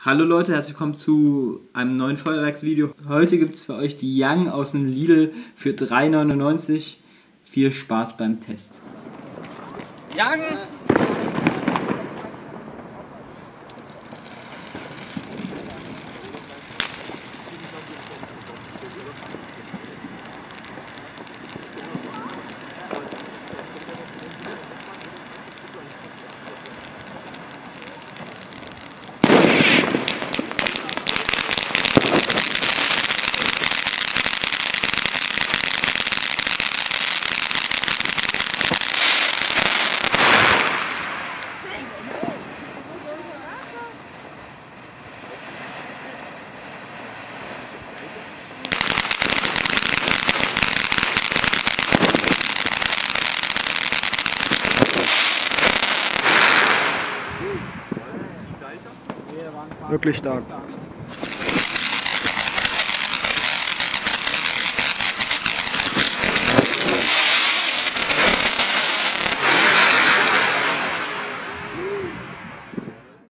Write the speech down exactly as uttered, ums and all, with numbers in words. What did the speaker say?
Hallo Leute, herzlich willkommen zu einem neuen Feuerwerksvideo. Heute gibt es für euch die Young aus dem Lidl für drei neunundneunzig. Viel Spaß beim Test. Young! Wirklich stark.